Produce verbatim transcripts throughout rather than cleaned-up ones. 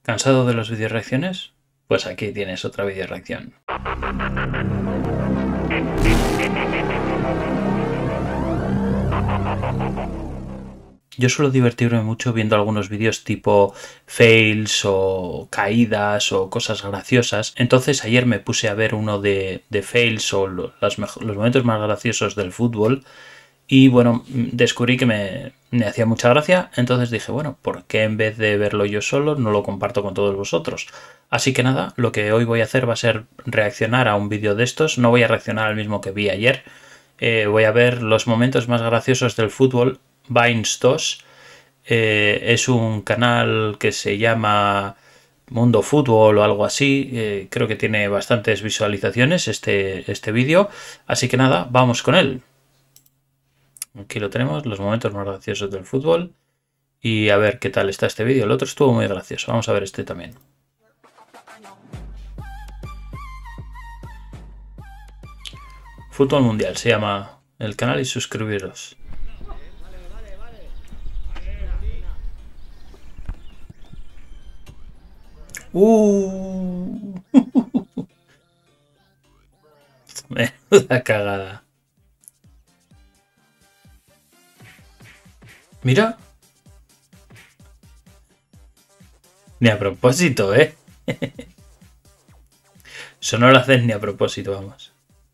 ¿Cansado de las videoreacciones? Pues aquí tienes otra videoreacción. Yo suelo divertirme mucho viendo algunos vídeos tipo fails o caídas o cosas graciosas. Entonces ayer me puse a ver uno de, de fails o los, los momentos más graciosos del fútbol. Y bueno, descubrí que me, me hacía mucha gracia, entonces dije, bueno, ¿por qué en vez de verlo yo solo no lo comparto con todos vosotros? Así que nada, lo que hoy voy a hacer va a ser reaccionar a un vídeo de estos. No voy a reaccionar al mismo que vi ayer. Eh, voy a ver los momentos más graciosos del fútbol, Vines dos. Eh, es un canal que se llama Mundo Fútbol o algo así. Eh, creo que tiene bastantes visualizaciones este, este vídeo. Así que nada, vamos con él. Aquí lo tenemos, los momentos más graciosos del fútbol. Y a ver qué tal está este vídeo. El otro estuvo muy gracioso. Vamos a ver este también. Fútbol Mundial se llama el canal y suscribiros. Uh. Menuda cagada. Mira. Ni a propósito, ¿eh? Eso no lo hacen ni a propósito, vamos.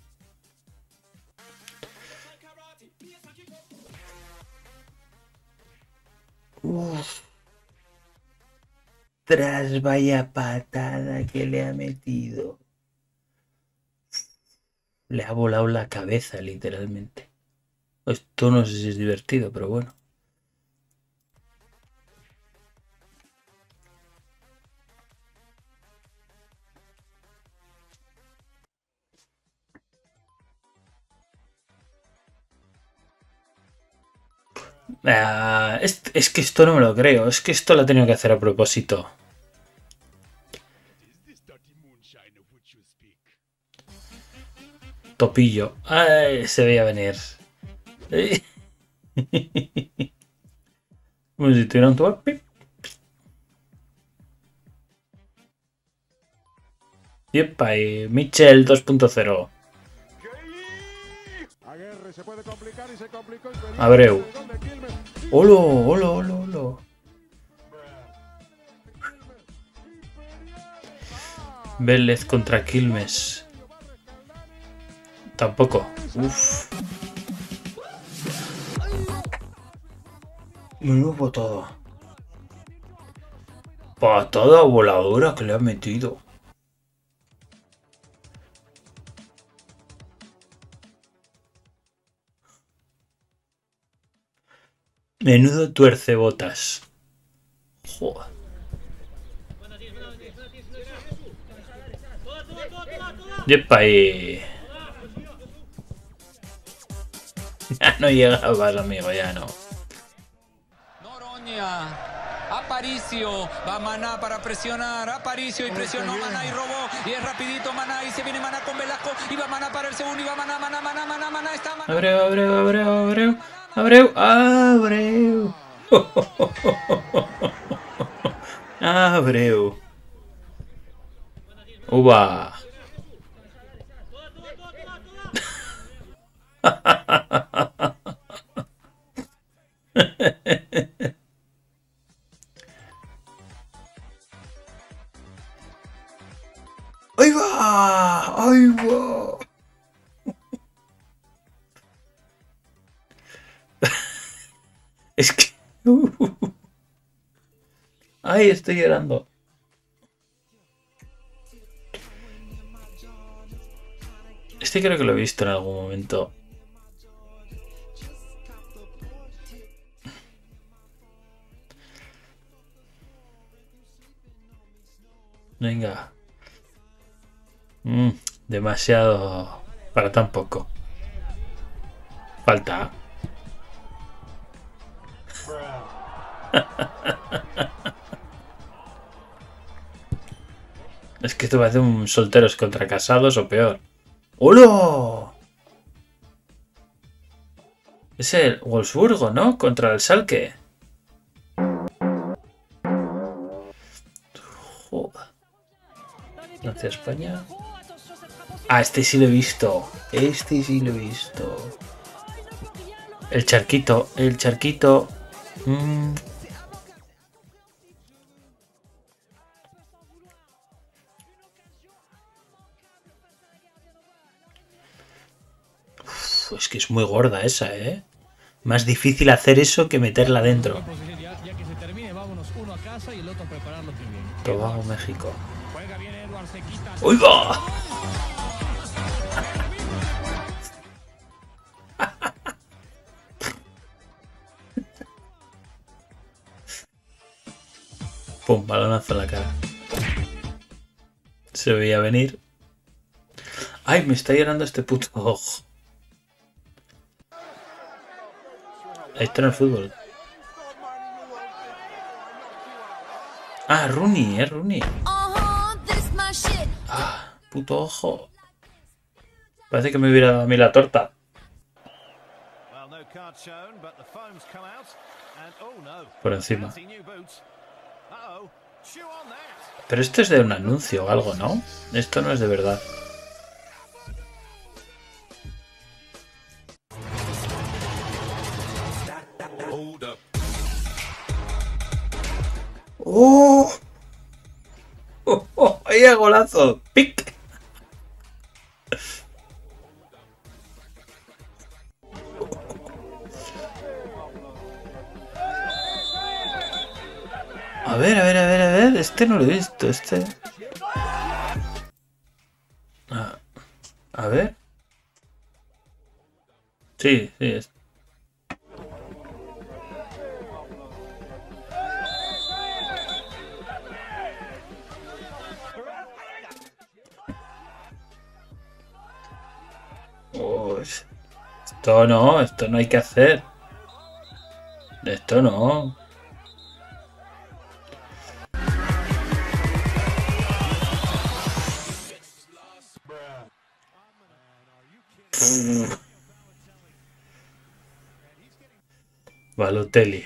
Uf. Tras vaya patada que le ha metido. Le ha volado la cabeza, literalmente. Esto no sé si es divertido, pero bueno. Ah, es, es que esto no me lo creo. Es que esto lo ha tenido que hacer a propósito. Topillo. Ay, se veía venir. Como si tuviera un tubo. Yepa, y Mitchell dos punto cero. Abreu. Olo, olo, olo, olo. Vélez contra Quilmes. Tampoco. Uf. Menudo patada. Patada voladora que le ha metido. Menudo tuercebotas. Joder. Yepa, y... Ya no llegabas, amigo, ya no. Aparicio, va Maná para presionar, Aparicio y presionó Maná y robó, y es rapidito Maná y se viene Maná con Velasco, y va Maná para el segundo, y va Maná, Maná, Maná, Maná, Maná, está Maná. Abreu, Abreu, Abreu, Abreu, Abreu, Abreu. Abreu. Uva. ¡Ahí va! ¡Ahí va! Es que... ¡Ay, estoy llorando! Este creo que lo he visto en algún momento. Venga. Mm, demasiado para tan poco. Falta. Es que esto parece un solteros contra casados o peor. ¡Hola! Es el Wolfsburgo, ¿no? Contra el Schalke. Joder. Hacia España. Ah, este sí lo he visto. Este sí lo he visto. El charquito, el charquito. Mm. Uf, es que es muy gorda esa, ¿eh? Más difícil hacer eso que meterla dentro. Tobago, México. ¡Uy, va! Pum, balonazo en la cara. Se veía venir. ¡Ay, me está llorando este puto ojo! Esto no es fútbol. Ah, Rooney, es Rooney. Ah, puto ojo. Parece que me hubiera dado a mí la torta. Por encima. Pero esto es de un anuncio o algo, ¿no? Esto no es de verdad. ¡Oh! ¡Oh! ¡Oh! ¡Ahí a golazo! ¡Pic! A ver, a ver, a ver, a ver. Este no lo he visto, este. Ah, a ver. Sí, sí, es. Oh, esto no, esto no hay que hacer. Esto no. Balotelli.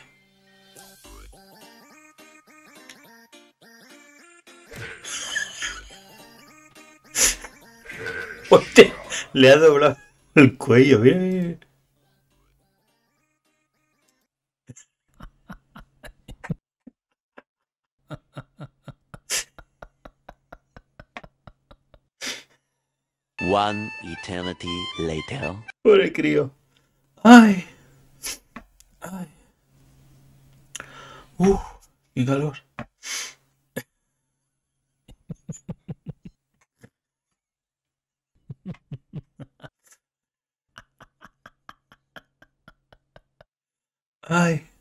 Hostia, le ha doblado el cuello, mira, mira. One eternity later. Pobre crío. Ay. Ay. Uf, qué calor. Ay.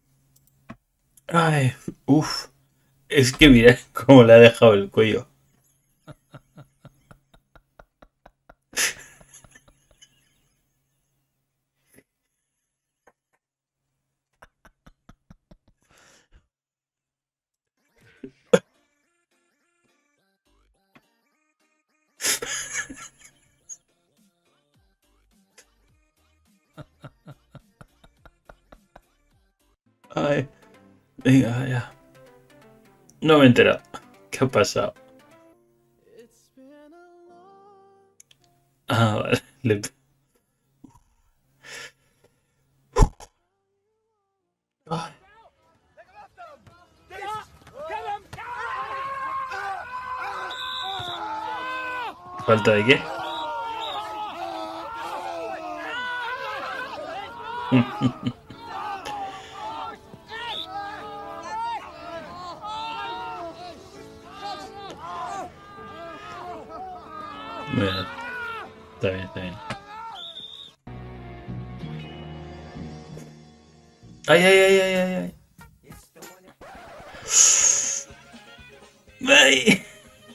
Ay. Uf. Es que mira cómo le ha dejado el cuello. Ay. Venga, ya. No me he enterado. ¿Qué ha pasado? Ah, vale. Le... Ay. ¿Falta de qué? Bueno, está bien, está bien. Ay, ay, ay, ay, ay, ay. Ay.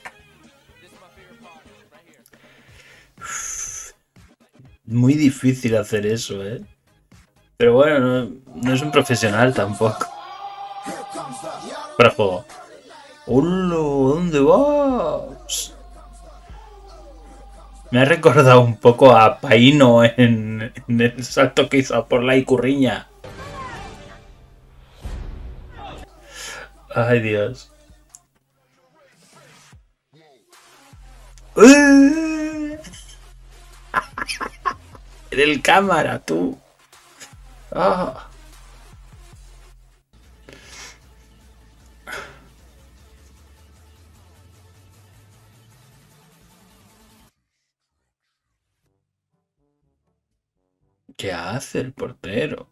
Muy difícil hacer eso, ¿eh? Pero bueno, no, no es un profesional tampoco. Para juego. ¡Hola! ¿Dónde vas? Me ha recordado un poco a Paino en, en el salto que hizo por la Icurriña. Ay, Dios. ¡Eh! En el cámara, tú. Ah. ¿Qué hace el portero?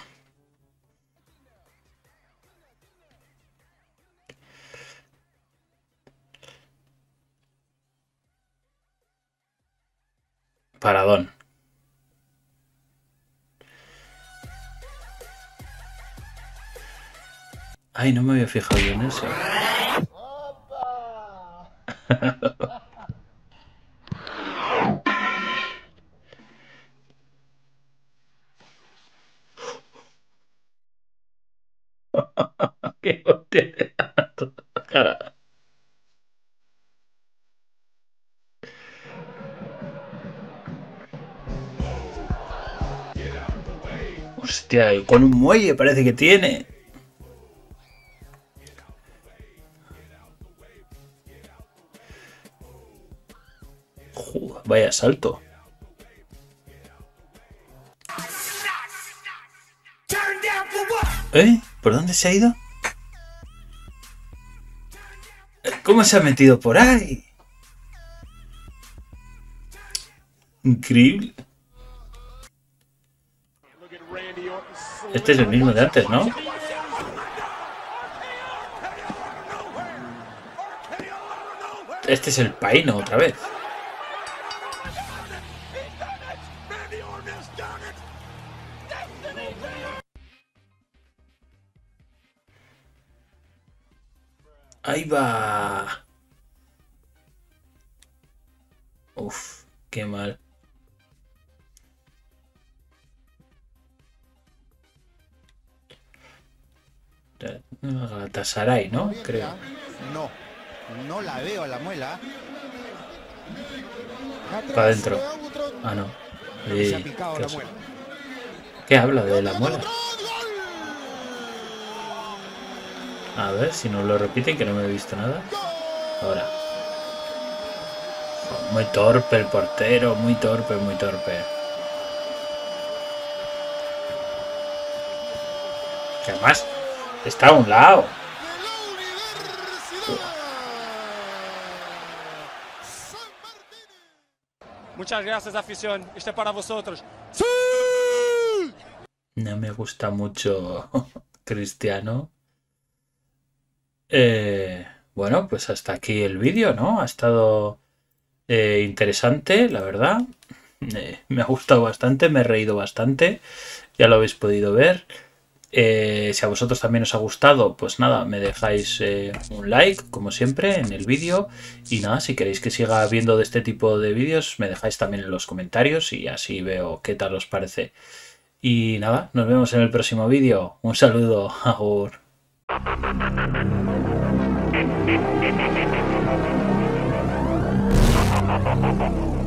Paradón. Ay, no me había fijado yo en eso. Qué hostia. Hostia, y con un muelle parece que tiene. Joder, vaya salto. ¿Eh? ¿Por dónde se ha ido? ¿Cómo se ha metido por ahí? Increíble. Este es el mismo de antes, ¿no? Este es el Paino otra vez. Ahí va. Uf, qué mal. Galatasaray, ¿no? Creo. No, no la veo a la muela. Para adentro. Ah, no. Se ha Sí, picado ¿qué, la es? muela. ¿Qué habla de la muela? A ver, si no lo repiten, que no me he visto nada. Ahora. Muy torpe el portero, muy torpe, muy torpe. Que además está a un lado. Muchas gracias, afición. Este es para vosotros. No me gusta mucho Cristiano. Eh, bueno, pues hasta aquí el vídeo, ¿no? Ha estado eh, interesante, la verdad. Eh, me ha gustado bastante, me he reído bastante. Ya lo habéis podido ver. Eh, si a vosotros también os ha gustado, pues nada, me dejáis eh, un like, como siempre, en el vídeo. Y nada, si queréis que siga viendo de este tipo de vídeos, me dejáis también en los comentarios y así veo qué tal os parece. Y nada, nos vemos en el próximo vídeo. Un saludo, agur. Thank you.